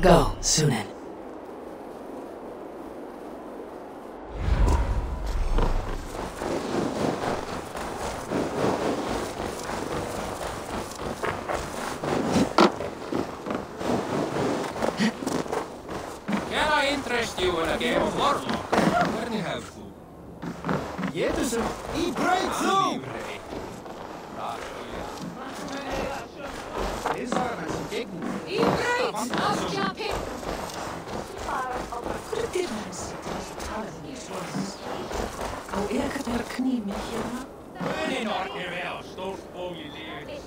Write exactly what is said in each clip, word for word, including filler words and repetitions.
Go, Sunan. Can I interest you in a game of Warlock? Hvernig hefur þú? Jétusum, í braut þú! Lífrei. Það skilja. Liðsagan sem gegnum. Í braut! Afkjapi! Bara á hverju dyrna hans til að tala þig í svona. Á ekkert vera knýmið hérna. Munin orkir við á stórt ból í lífið.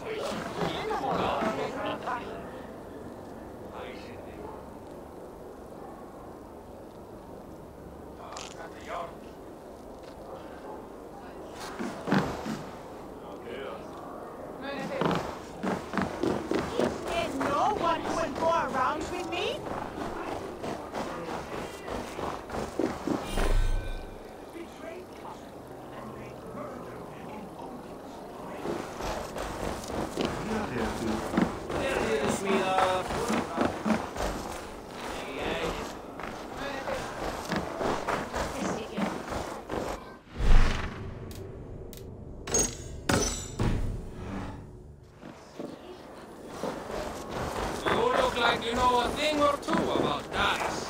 Like you know a thing or two about dice.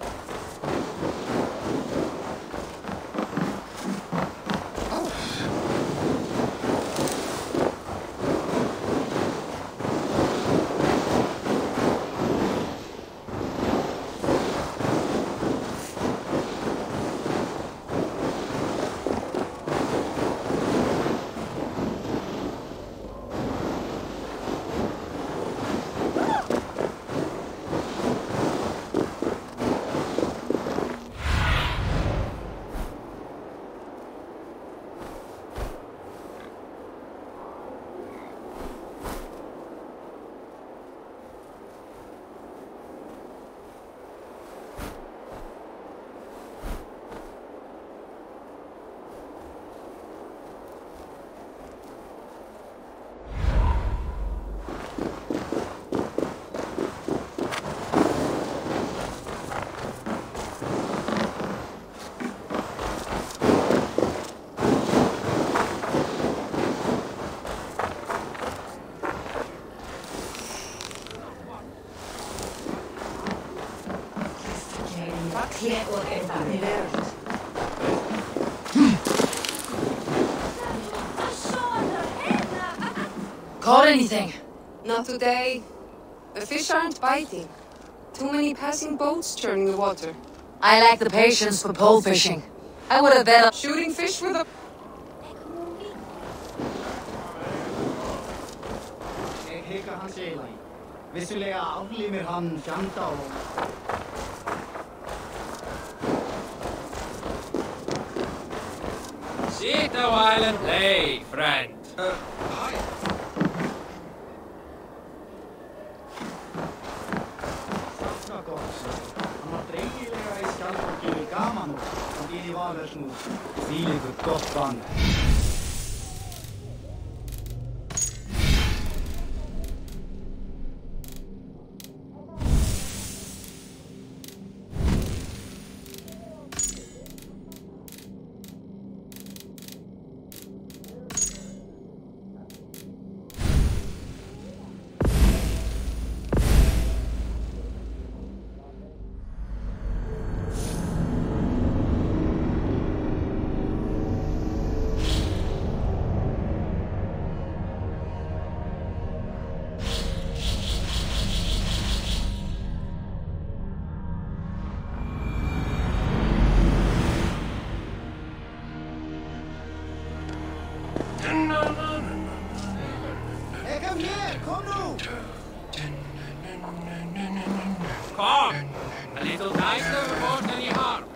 Caught anything? Not today. The fish aren't biting. Too many passing boats churning the water. I lack the patience for pole fishing. I would have bet on Shooting fish with a... Ég hika hans eiginlega. Vissulega aflífir hann fjanda og... Sit a while and play, friend. Uh, hi. Þarna gott, hann var dreigilega í skjaldborginni gaman og hann býr í Valhöllsnúð. Þvílíkur gott bann. Kom hér, kom nú! Come! A little nicer more than you harm.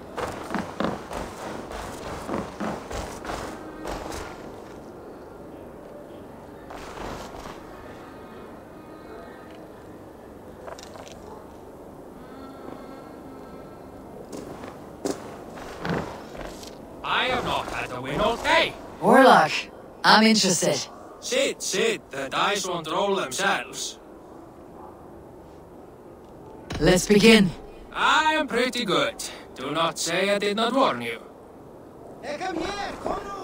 I have not had a win all day. Warlock. I'm interested. Sit, sit. The dice won't roll themselves. let's begin. I am pretty good. Do not say I did not warn you. Hey, kom her! Kom nu!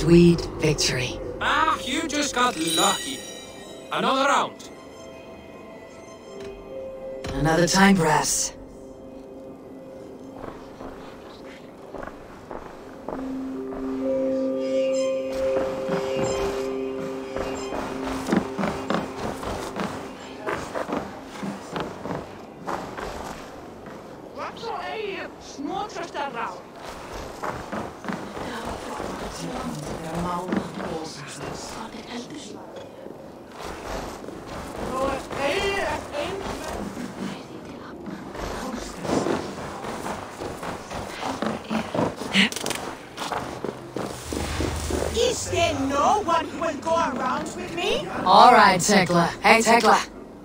sweet victory. Ah, you just got lucky. Another round. Another time, perhaps. Wat zo eie smootjes daaraan? Door eie het een. Is there no one who will go around with me? All right, Tekla. Hey, Tekla.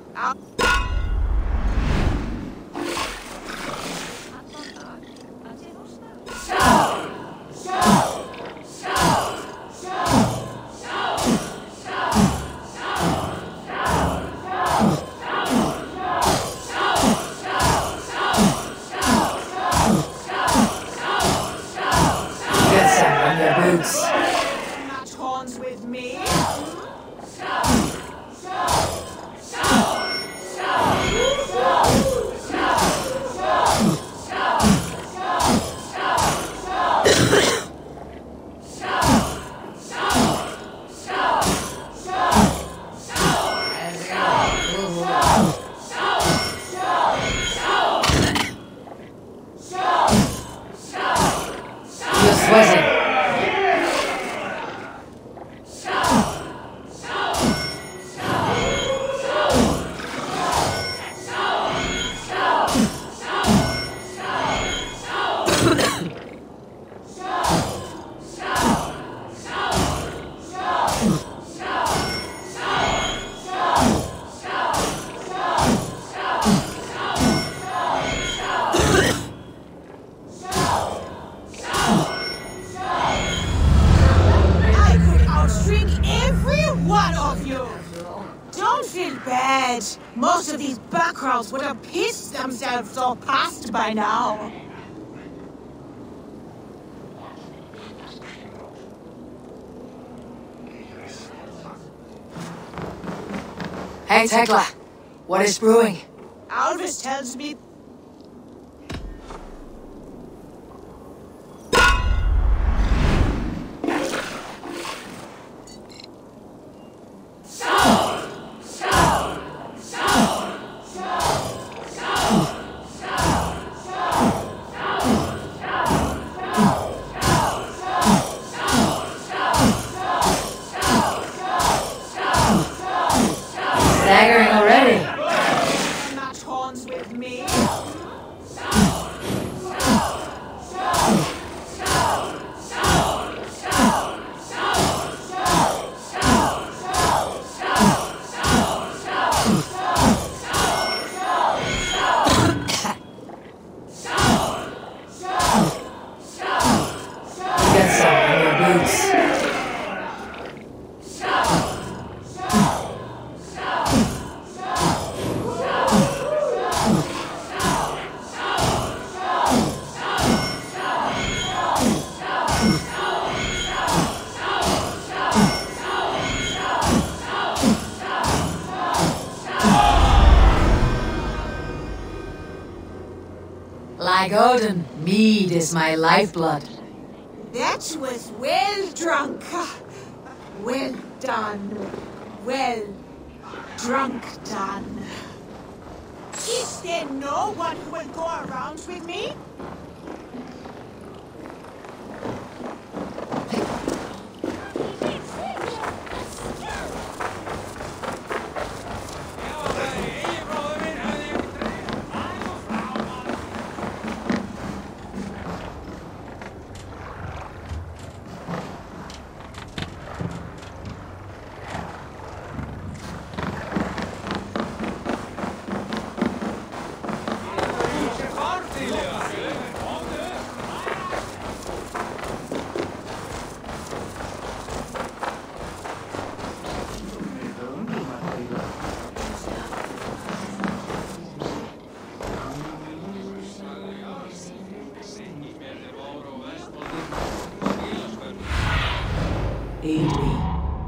Get some on your boots. Not horns with me. You're sweating. I could outstring every one of you. Don't feel bad. Most of these backrolls would have pissed themselves all past by now. Hey, Tekla. What is brewing? Alvis tells me Staggering already. not horns with me. Get some on your boots. Like Odin, mead is my lifeblood. That was well drunk. Well done. Well drunk done. Is there no one who will go around with me?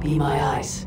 be my eyes.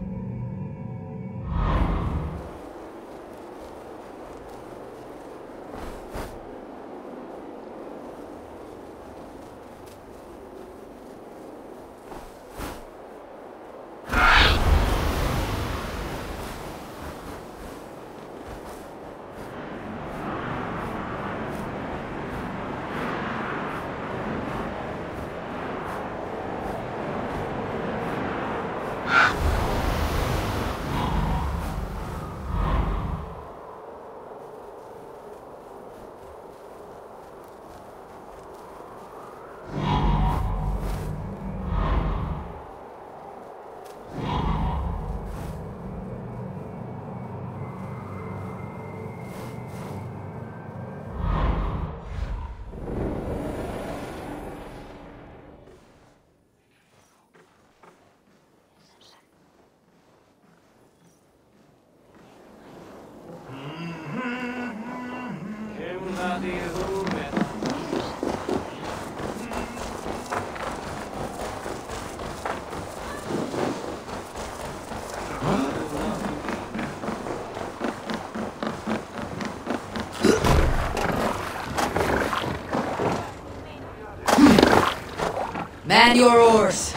Man your oars!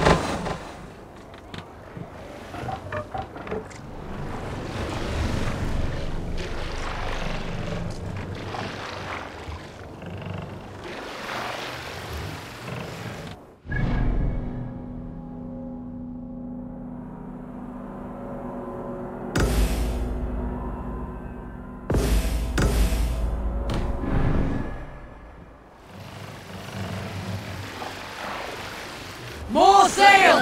More sail!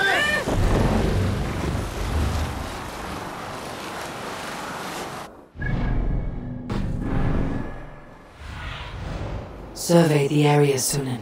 Survey the area, Sunan.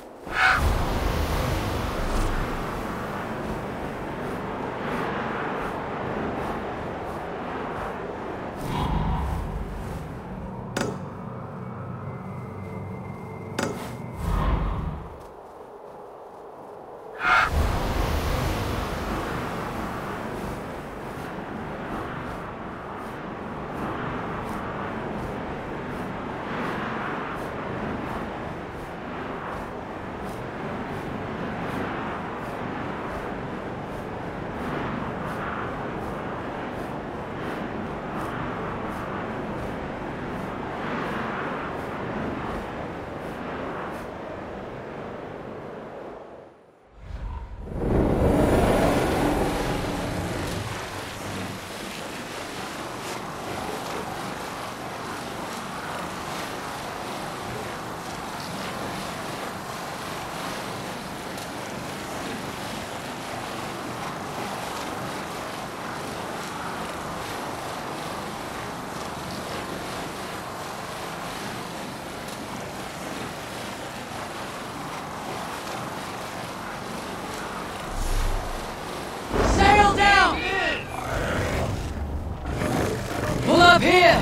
Up here!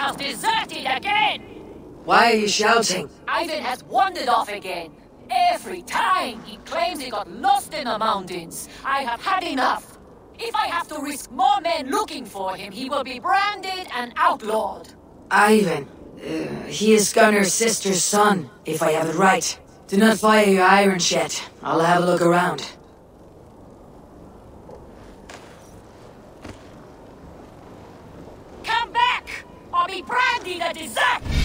has deserted again! Why are you shouting? Ivan has wandered off again. Every time he claims he got lost in the mountains. I have had enough. If I have to risk more men looking for him, he will be branded and outlawed. Ivan. Uh, he is Gunnar's sister's son, if I have it right. Do not fire your irons yet. I'll have a look around. Come back, or be branded a desert!